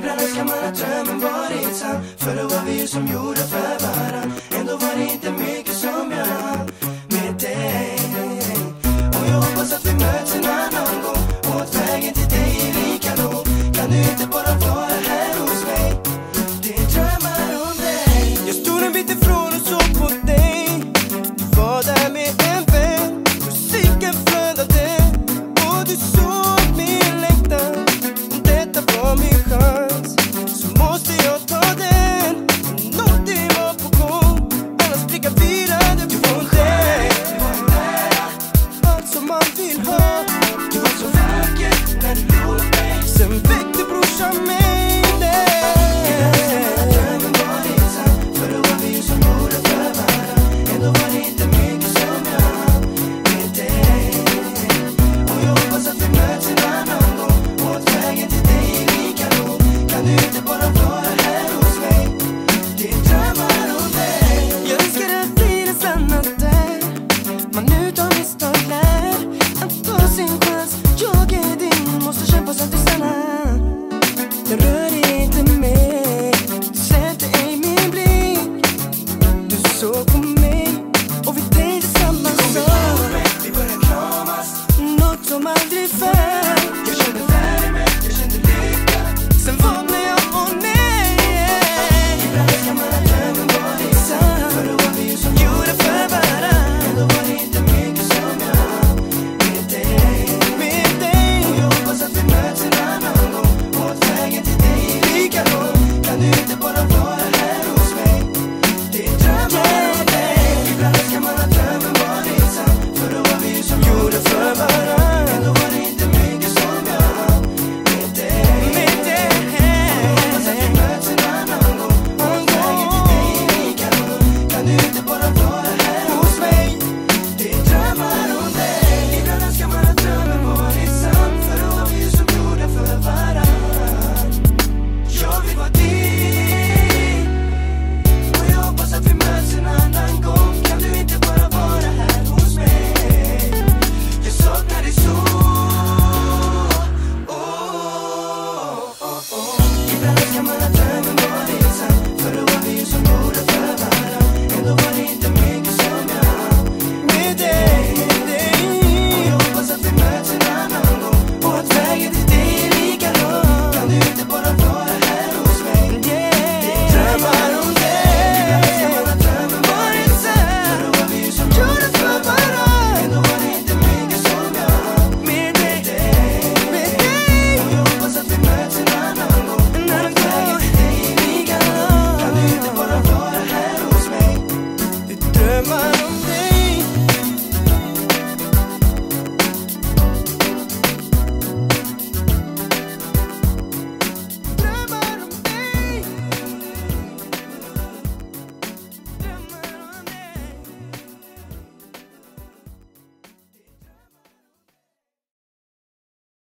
Ibland önskar man att drömmen varit sann, för då var vi ju som gjorda för varann. Ändå var det inte mycket som jag hann med dig. Och jag hoppas att vi möts en annan gång, och att vägen till dig är lika lång. Kan du inte bara vara här hos mig? Det är drömmar om dig. Jag stod en bit ifrån och såg på dig. Du var där med en vän. Musiken flödade och du såg min längtan. Detta var min chans, så måste jag ta den. Någonting var på gång, annars blir jag virad från dig. Allt som man vill ha. Du var så vacker när du låg mig. Sen väckte brorsan mig. Rör inte mig, sätter ej min blick. Du såg på mig och vi tänkte samma sak. Vi började kramas, något som aldrig förr. jag kände värme, jag kände lycka. Sen vaknade jag och nej. Ibland önskar man att drömmen varit sann, för då var vi ju som gjorda för varann. Ändå var det inte mycket som jag hann med dig. Och jag hoppas att vi möts en annan gång, och att vägen till dig är lika lång. Kan du inte bara vara här hos mig? Det är drömmar om dig. Ibland önskar man att drömmen varit sann, för då var vi ju som gjorda för varann. Ändå var det inte mycket som jag hann med dig. Och jag hoppas att vi möts en annan gång, och att vägen till dig är lika lång. Kan du inte bara vara här hos mig? Det är drömmar om dig. Ibland önskar man att drömmen varit sann, för då var vi ju som gjorda för varann. Jag vill vara din, och jag hoppas att vi möts en annan gång. Kan du inte bara vara här hos mig? Jag saknar dig så. Ibland önskar man att drömmen varit sann, för då var vi ju som gjorda för varann. Ändå var det inte mycket som jag hann med dig. Och jag hoppas att vi möts en annan gång, och att vägen till dig är lika lång. Kan du inte bara vara här hos mig? Drömmar om dig. Ibland önskar man att drömmen varit sann, för då var vi ju som gjorda för varann. Ändå var det inte mycket som jag hann med dig. Och jag hoppas att vi möts en annan gång, och att vägen till dig är lika lång. Kan du inte bara vara här hos mig? Drömmar